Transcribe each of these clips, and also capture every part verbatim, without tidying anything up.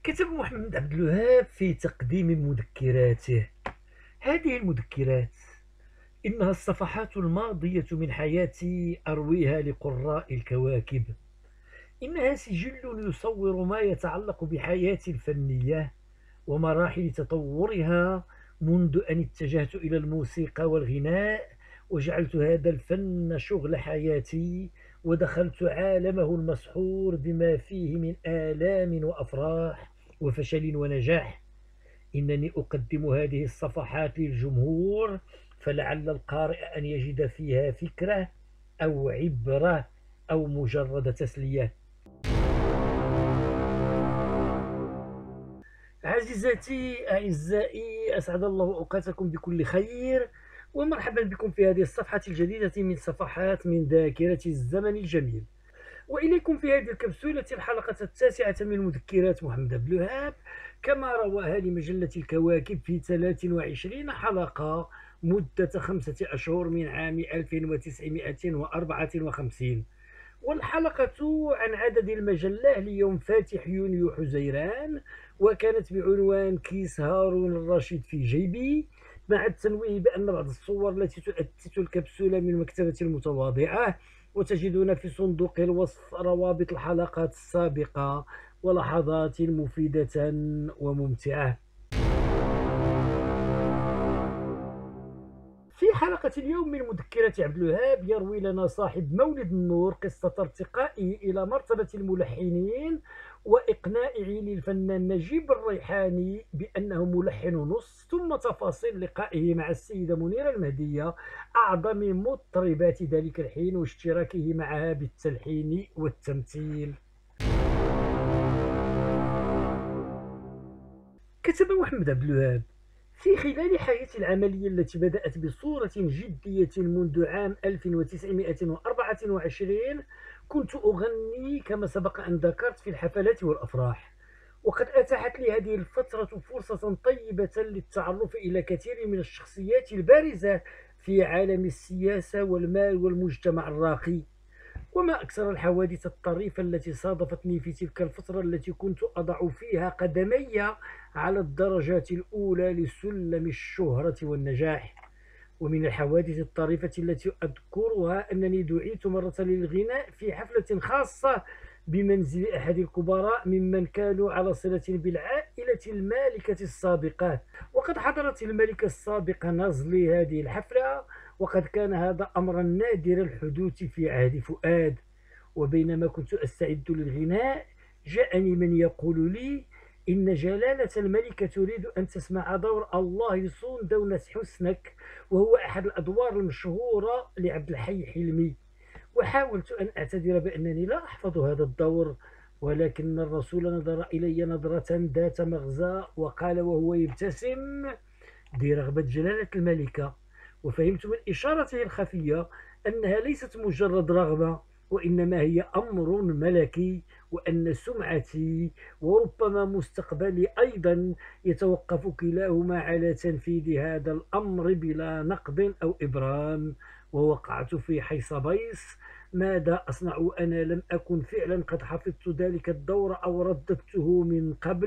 كتب محمد عبد الوهاب في تقديم مذكراته: هذه المذكرات إنها الصفحات الماضية من حياتي أرويها لقراء الكواكب. إنها سجل يصور ما يتعلق بحياتي الفنية ومراحل تطورها منذ أن اتجهت إلى الموسيقى والغناء وجعلت هذا الفن شغل حياتي، ودخلت عالمه المسحور بما فيه من آلام وأفراح وفشل ونجاح. إنني أقدم هذه الصفحات للجمهور، فلعل القارئ أن يجد فيها فكرة أو عبرة أو مجرد تسلية. عزيزتي أعزائي، أسعد الله أوقاتكم بكل خير، ومرحبا بكم في هذه الصفحة الجديدة من صفحات من ذاكرة الزمن الجميل. وإليكم في هذه الكبسولة الحلقة التاسعة من مذكرات محمد عبد الوهاب، كما رواها لمجلة الكواكب في ثلاث وعشرين حلقة مدة خمسة أشهر من عام ألف وتسعمائة وأربعة وخمسين. والحلقة عن عدد المجلة ليوم فاتح يونيو حزيران، وكانت بعنوان كيس هارون الرشيد في جيبي، مع التنويه بأن بعض الصور التي تؤثث الكبسولة من مكتبة المتواضعة، وتجدون في صندوق الوصف روابط الحلقات السابقة ولحظات مفيدة وممتعة. في حلقة اليوم من مذكرة عبد الوهاب يروي لنا صاحب مولد النور قصة ارتقائه إلى مرتبة الملحنين وإقناعه للفنان نجيب الريحاني بأنه ملحن نص، ثم تفاصيل لقائه مع السيدة منيرة المهدية أعظم مطربات ذلك الحين واشتراكه معها بالتلحين والتمثيل. كتب محمد عبد الوهاب: في خلال حياتي العملية التي بدأت بصورة جدية منذ عام ألف وتسعمائة وأربعة وعشرين، كنت أغني كما سبق أن ذكرت في الحفلات والأفراح، وقد أتاحت لي هذه الفترة فرصة طيبة للتعرف إلى كثير من الشخصيات البارزة في عالم السياسة والمال والمجتمع الراقي. وما أكثر الحوادث الطريفة التي صادفتني في تلك الفترة التي كنت أضع فيها قدمي على الدرجات الأولى لسلم الشهرة والنجاح. ومن الحوادث الطريفة التي أذكرها أنني دعيت مرة للغناء في حفلة خاصة بمنزل أحد الكبراء ممن كانوا على صلة بالعائلة المالكة السابقة، وقد حضرت الملكة السابقة نزلي هذه الحفلة، وقد كان هذا أمرا نادر الحدوث في عهد فؤاد. وبينما كنت أستعد للغناء، جاءني من يقول لي إن جلالة الملكة تريد أن تسمع دور الله يصون دونة حسنك، وهو أحد الأدوار المشهورة لعبد الحي حلمي. وحاولت أن أعتذر بأنني لا أحفظ هذا الدور، ولكن الرسول نظر إلي نظرة ذات مغزى وقال وهو يبتسم: دي رغبة جلالة الملكة. وفهمت من إشارته الخفية أنها ليست مجرد رغبة، وإنما هي أمر ملكي، وأن سمعتي وربما مستقبلي أيضا يتوقف كلاهما على تنفيذ هذا الأمر بلا نقد أو إبرام. ووقعت في حيص بيص: ماذا أصنع وأنا لم أكن فعلا قد حفظت ذلك الدور أو رددته من قبل؟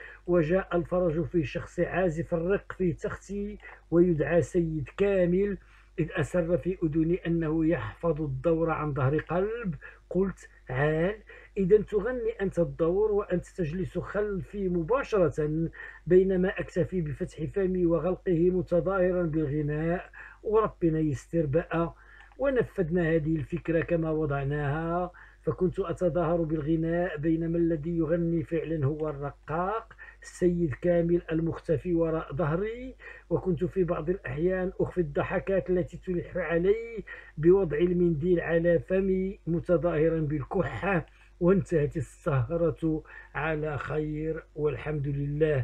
وجاء الفرج في شخص عازف الرق في تختي ويدعى سيد كامل، إذ أسر في أذني أنه يحفظ الدور عن ظهر قلب. قلت: عال، إذا تغني أنت الدور وأنت تجلس خلفي مباشرة، بينما أكتفي بفتح فمي وغلقه متظاهرا بالغناء. وربنا يستر بقى. ونفذنا هذه الفكرة كما وضعناها، فكنت أتظاهر بالغناء بينما الذي يغني فعلا هو الرقاق السيد كامل المختفي وراء ظهري. وكنت في بعض الأحيان أخفي الضحكات التي تلح علي بوضع المنديل على فمي متظاهرا بالكحة. وانتهت السهرة على خير والحمد لله.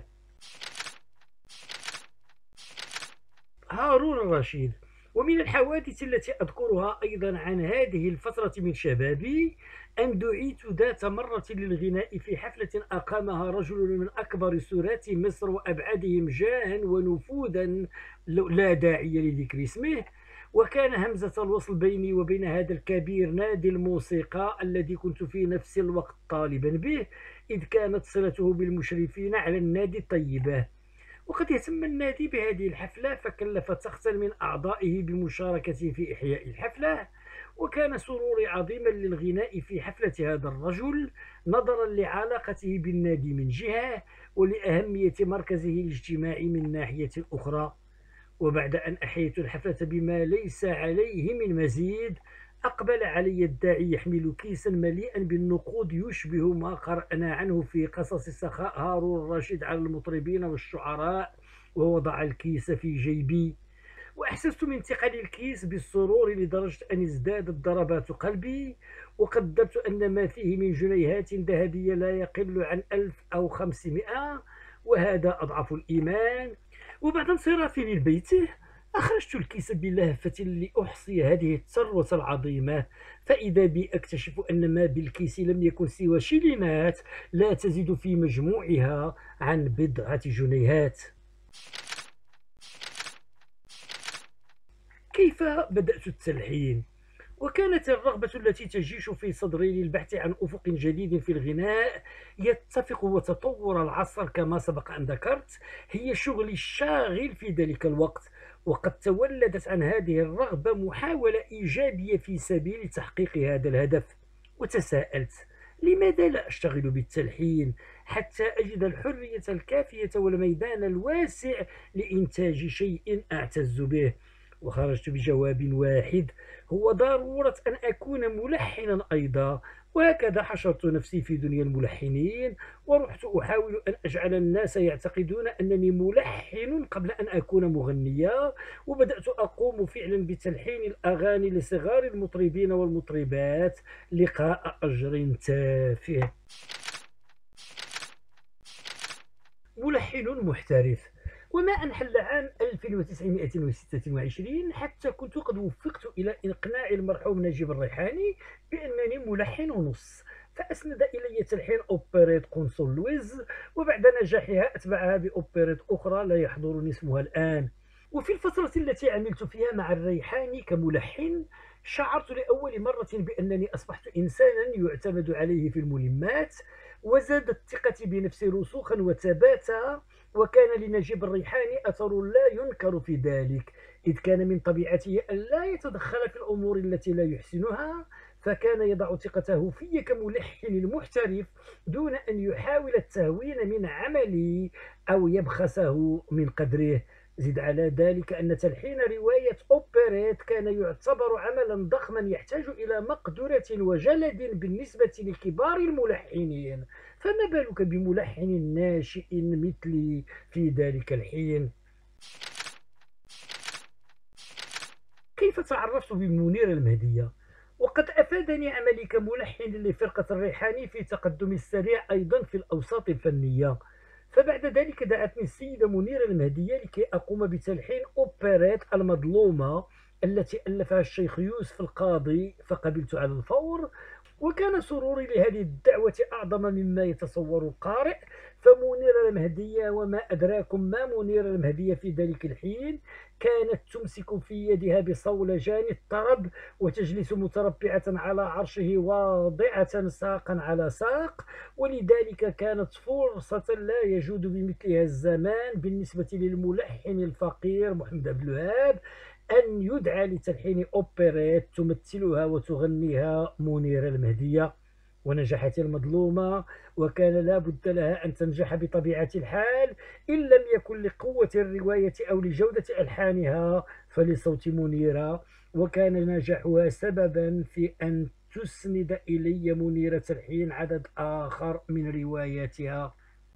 هارون الرشيد. ومن الحوادث التي أذكرها أيضا عن هذه الفترة من شبابي أن دعيت ذات مرة للغناء في حفلة أقامها رجل من أكبر سورات مصر وأبعدهم جاها ونفوذا، لا داعي لذكر اسمه. وكان همزة الوصل بيني وبين هذا الكبير نادي الموسيقى الذي كنت في نفس الوقت طالبا به، إذ كانت صلته بالمشرفين على النادي طيبة. وقد يتم النادي بهذه الحفلة، فكلف تختا من أعضائه بمشاركته في إحياء الحفلة. وكان سروري عظيما للغناء في حفلة هذا الرجل، نظرا لعلاقته بالنادي من جهة، ولأهمية مركزه الاجتماعي من ناحية أخرى. وبعد أن أحييت الحفلة بما ليس عليه من مزيد، أقبل علي الداعي يحمل كيسا مليئا بالنقود يشبه ما قرأنا عنه في قصص سخاء هارون الرشيد على المطربين والشعراء، ووضع الكيس في جيبي. وأحسست من ثقل الكيس بالسرور لدرجة أن ازدادت ضربات قلبي، وقدرت أن ما فيه من جنيهات ذهبية لا يقل عن ألف أو خمسمائة، وهذا أضعف الإيمان. وبعد انصرافي من بيته، أخرجت الكيس بلهفة لأحصي هذه الثروة العظيمة، فإذا بي أكتشف أن ما بالكيس لم يكن سوى شلينات لا تزيد في مجموعها عن بضعة جنيهات. كيف بدأت التلحين؟ وكانت الرغبة التي تجيش في صدري للبحث عن أفق جديد في الغناء يتفق وتطور العصر كما سبق أن ذكرت هي شغلي الشاغل في ذلك الوقت. وقد تولدت عن هذه الرغبة محاولة إيجابية في سبيل تحقيق هذا الهدف. وتساءلت: لماذا لا أشتغل بالتلحين حتى أجد الحرية الكافية والميدان الواسع لإنتاج شيء أعتز به؟ وخرجت بجواب واحد: هو ضرورة أن أكون ملحنا أيضا. وهكذا حشرت نفسي في دنيا الملحنين، ورحت أحاول أن أجعل الناس يعتقدون أنني ملحن قبل أن أكون مغنيا. وبدأت أقوم فعلا بتلحين الأغاني لصغار المطربين والمطربات لقاء أجر تافه. ملحن محترف. وما أن حل عام ألف وتسعمائة وستة وعشرين حتى كنت قد وفقت إلى إقناع المرحوم نجيب الريحاني بأنني ملحن نص، فأسند إلي تلحين أوبريت قنصل لويز، وبعد نجاحها أتبعها بأوبريت أخرى لا يحضرني اسمها الآن. وفي الفترة التي عملت فيها مع الريحاني كملحن، شعرت لأول مرة بأنني أصبحت إنسانا يعتمد عليه في الملمات، وزادت ثقتي بنفسي رسوخا وثباتا. وكان لنجيب الريحاني أثر لا ينكر في ذلك، إذ كان من طبيعته أن لا يتدخل في الأمور التي لا يحسنها، فكان يضع ثقته في كملحن المحترف دون أن يحاول التهوين من عملي أو يبخسه من قدره. زد على ذلك أن تلحين رواية أوبريت كان يعتبر عملا ضخما يحتاج إلى مقدرة وجلد بالنسبة لكبار الملحنين، فما بالك بملحن ناشئ مثلي في ذلك الحين؟ كيف تعرفت بمنير المهدية؟ وقد أفادني عملي كملحن لفرقة الريحاني في تقدم السريع أيضا في الأوساط الفنية. فبعد ذلك دعتني السيدة منيرة المهدية لكي أقوم بتلحين أوبريت المظلومة التي ألفها الشيخ يوسف القاضي، فقبلت على الفور. وكان سروري لهذه الدعوة أعظم مما يتصور القارئ. فمنيرة المهدية، وما أدراكم ما منيرة المهدية في ذلك الحين، كانت تمسك في يدها بصولجان الطرب، وتجلس متربعة على عرشه واضعة ساقا على ساق. ولذلك كانت فرصة لا يجود بمثلها الزمان بالنسبة للملحن الفقير محمد عبد الوهاب أن يدعى لتلحين أوبريت تمثلها وتغنيها منيرة المهدية. ونجحت المظلومة، وكان لا بد لها أن تنجح بطبيعة الحال، إن لم يكن لقوة الرواية أو لجودة ألحانها فلصوت منيرة. وكان نجاحها سببا في أن تسند إلي منيرة الحين عدد آخر من رواياتها.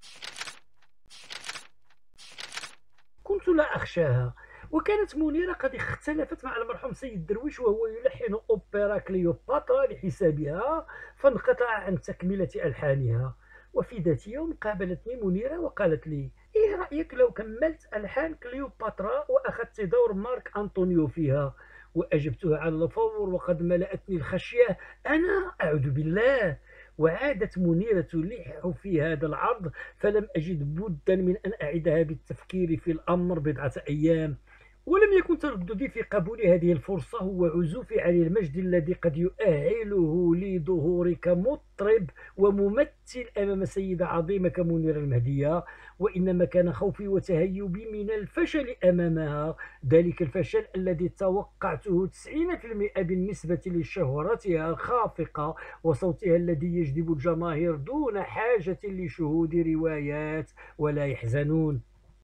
كنت لا أخشاها. وكانت منيرة قد اختلفت مع المرحوم سيد درويش وهو يلحن أوبرا كليوباترا لحسابها، فانقطع عن تكملة ألحانها. وفي ذات يوم قابلتني منيرة وقالت لي: إيه رأيك لو كملت ألحان كليوباترا وأخذت دور مارك أنطونيو فيها؟ وأجبتها على الفور وقد ملأتني الخشية. أنا أعوذ بالله. وعادت منيرة تلح في هذا العرض، فلم أجد بدا من أن أعدها بالتفكير في الأمر بضعة أيام. ولم يكن ترددي في قبول هذه الفرصة هو عزوفي عن المجد الذي قد يؤهله لظهوري كمطرب وممثل أمام سيدة عظيمة كمنيرة المهدية، وإنما كان خوفي وتهيبي من الفشل أمامها، ذلك الفشل الذي توقعته تسعين بالمئة بالنسبة لشهرتها الخافقة وصوتها الذي يجذب الجماهير دون حاجة لشهود روايات ولا يحزنون.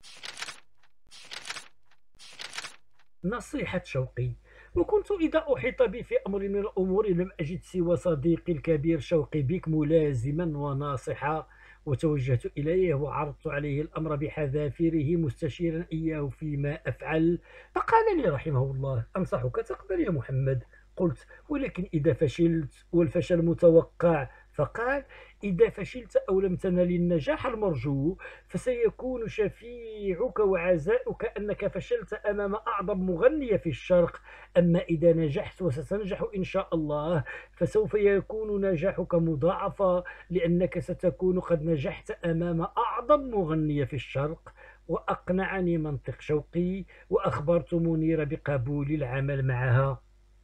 نصيحة شوقي. وكنت إذا أحيط بي في أمر من الأمور لم أجد سوى صديقي الكبير شوقي بك ملازما وناصحا، وتوجهت إليه وعرضت عليه الأمر بحذافيره مستشيرا إياه فيما أفعل، فقال لي رحمه الله: أنصحك تقبل يا محمد. قلت: ولكن إذا فشلت والفشل متوقع؟ فقال: إذا فشلت أو لم تنل النجاح المرجو فسيكون شفيعك وعزاؤك أنك فشلت أمام أعظم مغنية في الشرق، أما إذا نجحت وستنجح إن شاء الله فسوف يكون نجاحك مضاعفا، لأنك ستكون قد نجحت أمام أعظم مغنية في الشرق. وأقنعني منطق شوقي، وأخبرت منير بقبول العمل معها.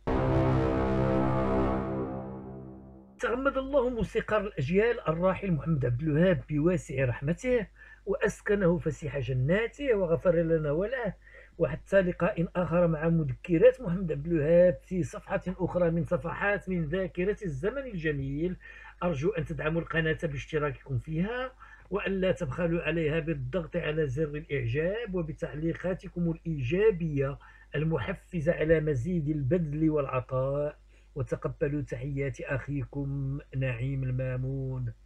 تغمد الله موسيقار الأجيال الراحل محمد عبد الوهاب بواسع رحمته، وأسكنه فسيح جناته، وغفر لنا وله. وحتى لقاء آخر مع مذكرات محمد عبد الوهاب في صفحة أخرى من صفحات من ذاكرة الزمن الجميل. أرجو أن تدعموا القناة باشتراككم فيها، وأن لا تبخلوا عليها بالضغط على زر الإعجاب وبتعليقاتكم الإيجابية المحفزة على مزيد البذل والعطاء. وتقبلوا تحيات أخيكم نعيم المامون.